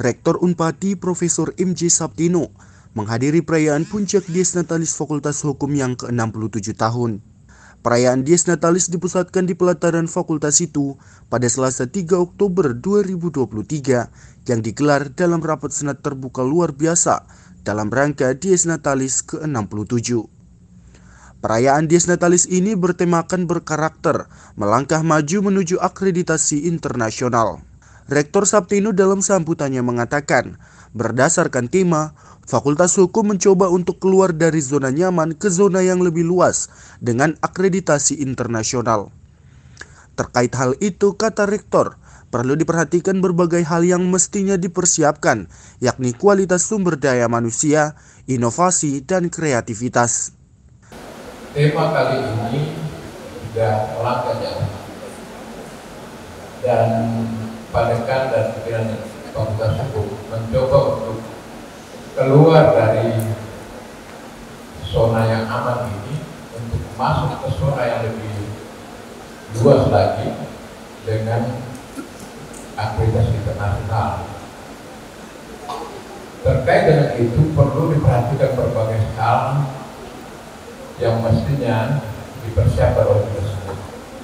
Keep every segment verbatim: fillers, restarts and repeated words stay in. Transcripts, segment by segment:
Rektor Unpati Profesor M J Saptino menghadiri perayaan puncak Dies Natalis Fakultas Hukum yang ke enam puluh tujuh tahun. Perayaan Dies Natalis dipusatkan di pelataran fakultas itu pada Selasa tiga Oktober dua ribu dua puluh tiga yang digelar dalam rapat senat terbuka luar biasa dalam rangka Dies Natalis ke enam puluh tujuh. Perayaan Dies Natalis ini bertemakan berkarakter melangkah maju menuju akreditasi internasional. Rektor Saptino dalam sambutannya mengatakan, berdasarkan tema, Fakultas Hukum mencoba untuk keluar dari zona nyaman ke zona yang lebih luas dengan akreditasi internasional. Terkait hal itu, kata Rektor, perlu diperhatikan berbagai hal yang mestinya dipersiapkan, yakni kualitas sumber daya manusia, inovasi, dan kreativitas. Tema kali ini sudah melangkah jauh dan Padekan dan pimpinan Fakultas Hukum mencoba untuk keluar dari zona yang aman ini untuk masuk ke zona yang lebih luas lagi dengan akreditasi internasional. Terkait dengan itu perlu diperhatikan berbagai hal yang mestinya dipersiapkan oleh kita semua.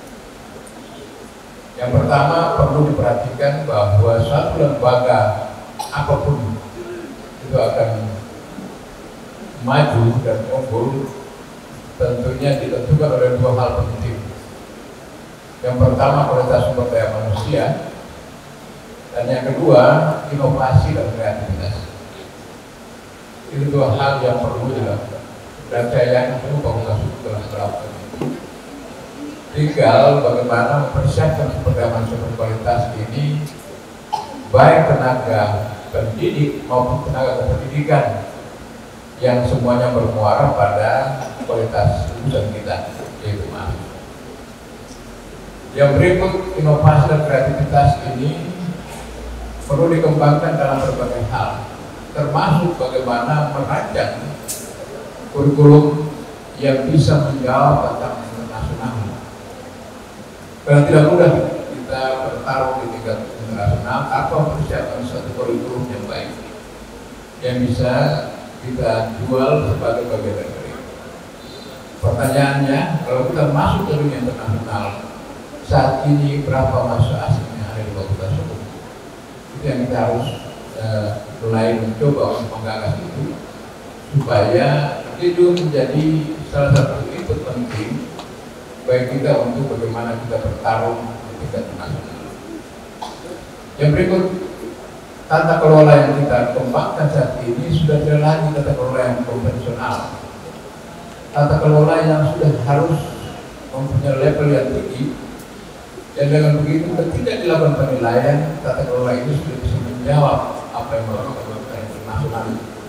Yang pertama, perlu diperhatikan bahwa suatu lembaga apapun itu akan maju dan unggul tentunya ditentukan oleh dua hal penting. Yang pertama, kualitas sumber daya manusia, dan yang kedua, inovasi dan kreativitas. Itu dua hal yang perlu dilakukan. Dan saya yakin semua Fakultas Hukum telah melakukan. Tinggal bagaimana mempersiapkan sumber daya manusia berkualitas ini, baik tenaga pendidik maupun tenaga kependidikan yang semuanya bermuara pada kualitas lulusan kita, yaitu mahasiswa. Yang berikut, inovasi dan kreativitas ini perlu dikembangkan dalam berbagai hal, termasuk bagaimana merancang kurikulum yang bisa menjawab tentang internasional. Karena tidak mudah kita bertarung di tingkat internasional atau mempersiapkan satu kurikulum yang baik yang bisa kita jual sebagai bagian dari. Pertanyaannya, kalau kita masuk ke dunia internasional, saat ini berapa mahasiswa asing yang ada di Fakultas Hukum? Itu yang kita harus uh, mulai mencoba untuk menggagas itu, supaya itu menjadi salah satu input penting baik kita untuk bagaimana kita bertarung di tingkat nasional. Yang berikut, tata kelola yang kita kembangkan saat ini sudah tidak lagi tata kelola yang konvensional. Tata kelola yang sudah harus mempunyai level yang tinggi, dan dengan begitu ketika dilakukan penilaian, tata kelola itu sudah bisa menjawab apa yang melakukan internasional.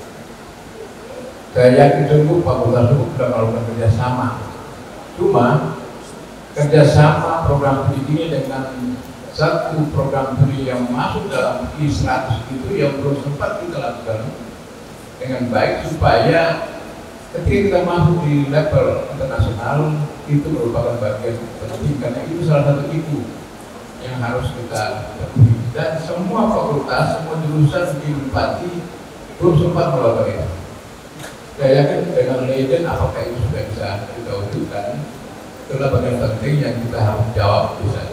Saya yakin sungguh Fakultas Hukum sudah melakukan kerjasama. Cuma kerjasama program studi ini dengan satu program studi yang masuk dalam I seratus itu yang belum sempat kita lakukan dengan baik, supaya ketika kita masuk di level internasional itu merupakan bagian penting, karena itu salah satu itu yang harus kita penuhi. Dan semua fakultas, semua jurusan di Unpati belum sempat melakukan itu. Saya yakin dengan legend apakah itu sudah bisa kita wujudkan, itulah bagian penting yang kita harus jawab di sana.